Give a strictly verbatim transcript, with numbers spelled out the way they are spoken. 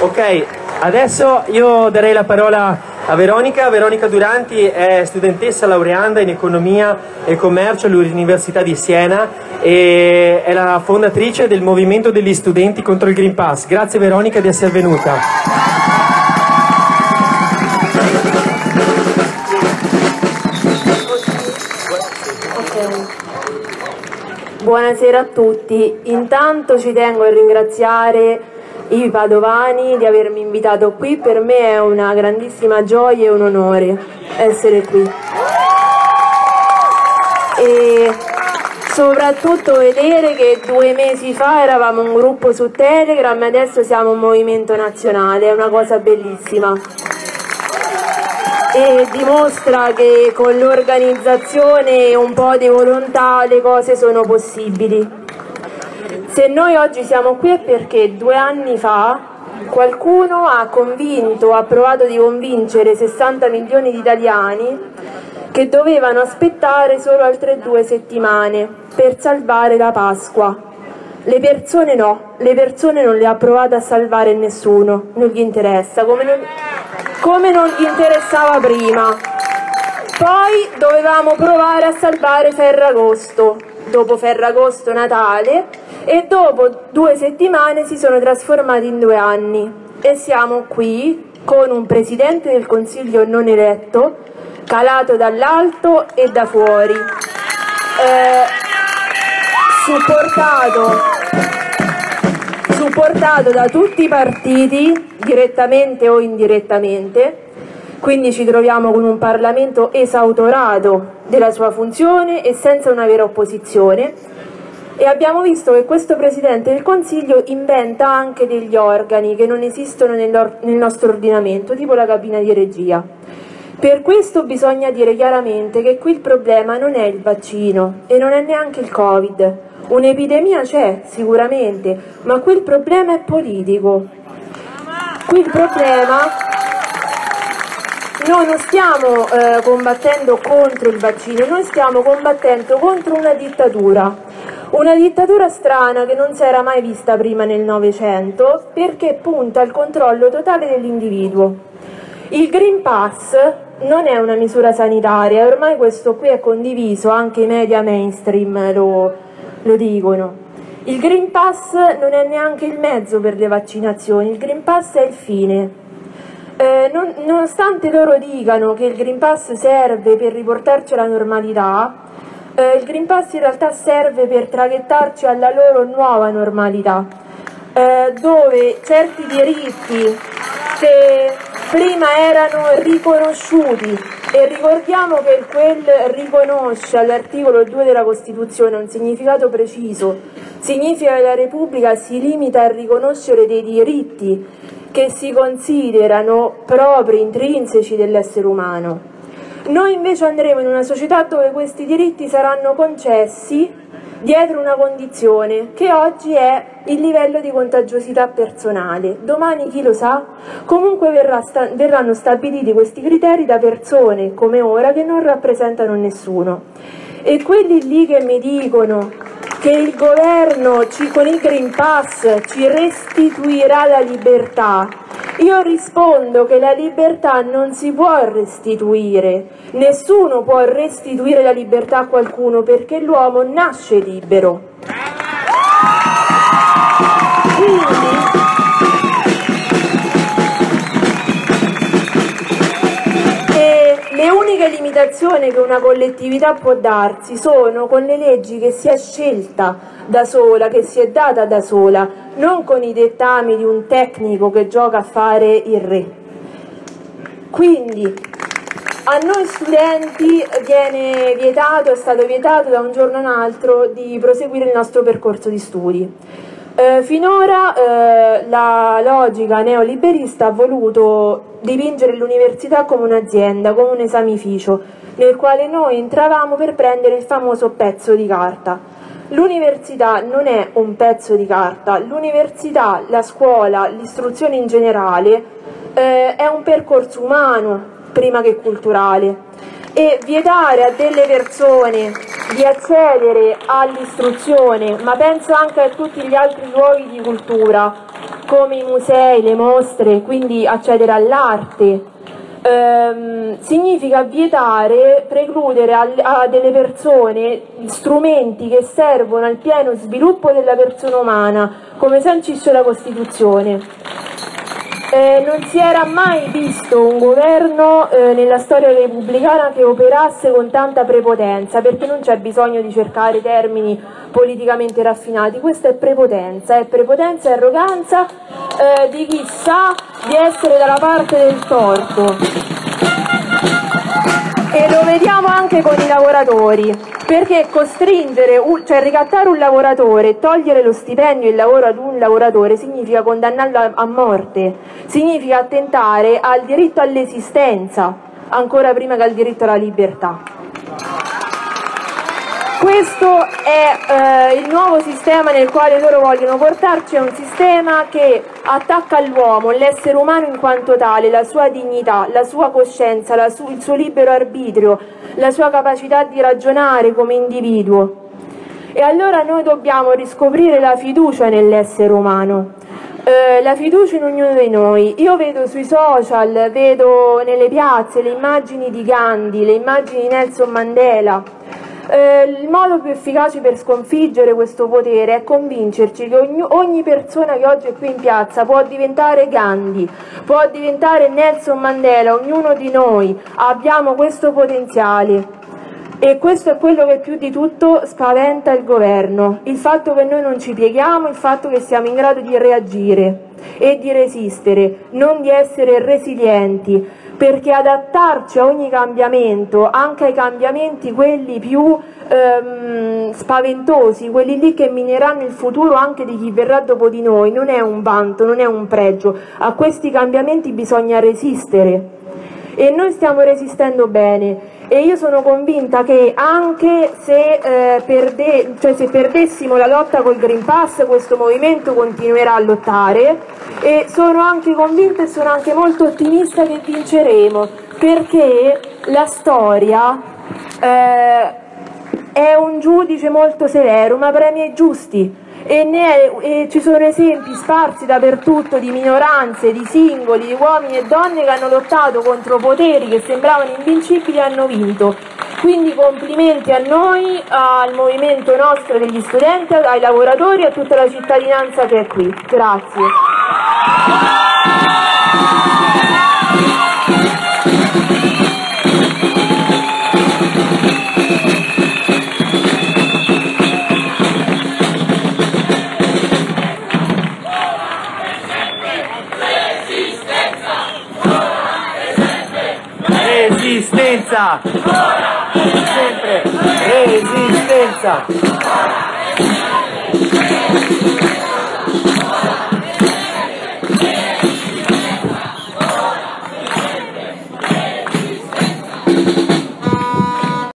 Ok, adesso io darei la parola a Veronica. Veronica Duranti è studentessa laureanda in economia e commercio all'Università di Siena e è la fondatrice del movimento degli studenti contro il Green Pass. Grazie Veronica di essere venuta. Buonasera a tutti. Intanto ci tengo a ringraziare i padovani di avermi invitato qui. Per me è una grandissima gioia e un onore essere qui. E soprattutto vedere che due mesi fa eravamo un gruppo su Telegram e adesso siamo un movimento nazionale, è una cosa bellissima. E dimostra che con l'organizzazione e un po' di volontà le cose sono possibili. Se noi oggi siamo qui è perché due anni fa qualcuno ha convinto, ha provato di convincere sessanta milioni di italiani che dovevano aspettare solo altre due settimane per salvare la Pasqua. Le persone no, le persone non le ha provate a salvare nessuno, non gli interessa, come non, come non gli interessava prima. Poi dovevamo provare a salvare Ferragosto, dopo Ferragosto Natale, e dopo due settimane si sono trasformati in due anni. E siamo qui con un Presidente del Consiglio non eletto, calato dall'alto e da fuori, eh, supportato... supportato da tutti i partiti, direttamente o indirettamente, quindi ci troviamo con un Parlamento esautorato della sua funzione e senza una vera opposizione, e abbiamo visto che questo Presidente del Consiglio inventa anche degli organi che non esistono nel nostro ordinamento, tipo la cabina di regia. Per questo bisogna dire chiaramente che qui il problema non è il vaccino e non è neanche il Covid. Un'epidemia c'è sicuramente, ma qui il problema è politico. Qui il problema, noi non stiamo eh, combattendo contro il vaccino, noi stiamo combattendo contro una dittatura, una dittatura strana che non si era mai vista prima nel Novecento, perché punta al controllo totale dell'individuo. Il Green Pass non è una misura sanitaria, ormai questo qui è condiviso, anche i media mainstream lo lo dicono. Il Green Pass non è neanche il mezzo per le vaccinazioni, il Green Pass è il fine. Eh, non, nonostante loro dicano che il Green Pass serve per riportarci alla normalità, eh, il Green Pass in realtà serve per traghettarci alla loro nuova normalità, eh, dove certi diritti che prima erano riconosciuti, e ricordiamo che quel riconosce all'articolo due della Costituzione un significato preciso, significa che la Repubblica si limita a riconoscere dei diritti che si considerano propri, intrinseci dell'essere umano. Noi invece andremo in una società dove questi diritti saranno concessi dietro una condizione che oggi è il livello di contagiosità personale. Domani chi lo sa? Comunque verrà sta verranno stabiliti questi criteri da persone come ora che non rappresentano nessuno. E quelli lì che mi dicono che il governo ci, con il Green Pass ci restituirà la libertà, io rispondo che la libertà non si può restituire, nessuno può restituire la libertà a qualcuno perché l'uomo nasce libero. Quindi, e le uniche limitazioni che una collettività può darsi sono con le leggi che si è scelta da sola, che si è data da sola, non con i dettami di un tecnico che gioca a fare il re. Quindi a noi studenti viene vietato, è stato vietato da un giorno all'altro di proseguire il nostro percorso di studi. Eh, finora eh, la logica neoliberista ha voluto dipingere l'università come un'azienda, come un esamificio, nel quale noi entravamo per prendere il famoso pezzo di carta. L'università non è un pezzo di carta, l'università, la scuola, l'istruzione in generale eh, è un percorso umano prima che culturale, e vietare a delle persone di accedere all'istruzione, ma penso anche a tutti gli altri luoghi di cultura, come i musei, le mostre, quindi accedere all'arte. Ehm, significa vietare, precludere a, a delle persone strumenti che servono al pieno sviluppo della persona umana, come sancisce la Costituzione. Eh, non si era mai visto un governo eh, nella storia repubblicana che operasse con tanta prepotenza, perché non c'è bisogno di cercare termini politicamente raffinati, questa è prepotenza, è prepotenza e arroganza eh, di chi sa di essere dalla parte del torto. E lo vediamo anche con i lavoratori, perché costringere, cioè ricattare un lavoratore e togliere lo stipendio e il lavoro ad un lavoratore significa condannarlo a morte, significa attentare al diritto all'esistenza, ancora prima che al diritto alla libertà. Questo è eh, il nuovo sistema nel quale loro vogliono portarci, è un sistema che attacca all'uomo, l'essere umano in quanto tale, la sua dignità, la sua coscienza, la su- il suo libero arbitrio, la sua capacità di ragionare come individuo. E allora noi dobbiamo riscoprire la fiducia nell'essere umano, eh, la fiducia in ognuno di noi. Io vedo sui social, vedo nelle piazze le immagini di Gandhi, le immagini di Nelson Mandela. Eh, il modo più efficace per sconfiggere questo potere è convincerci che ogni, ogni persona che oggi è qui in piazza può diventare Gandhi, può diventare Nelson Mandela, ognuno di noi abbiamo questo potenziale. E questo è quello che più di tutto spaventa il governo, il fatto che noi non ci pieghiamo, il fatto che siamo in grado di reagire e di resistere, non di essere resilienti, perché adattarci a ogni cambiamento, anche ai cambiamenti quelli più ehm, spaventosi, quelli lì che mineranno il futuro anche di chi verrà dopo di noi, non è un vanto, non è un pregio, a questi cambiamenti bisogna resistere e noi stiamo resistendo bene. E io sono convinta che anche se, eh, perde, cioè se perdessimo la lotta col Green Pass, questo movimento continuerà a lottare, e sono anche convinta e sono anche molto ottimista che vinceremo, perché la storia eh, è un giudice molto severo, ma premia i giusti. E, ne è, e ci sono esempi sparsi dappertutto di minoranze, di singoli, di uomini e donne che hanno lottato contro poteri che sembravano invincibili e hanno vinto. Quindi complimenti a noi, al movimento nostro degli studenti, ai lavoratori e a tutta la cittadinanza che è qui. Grazie. Resistenza! Sempre! Resistenza!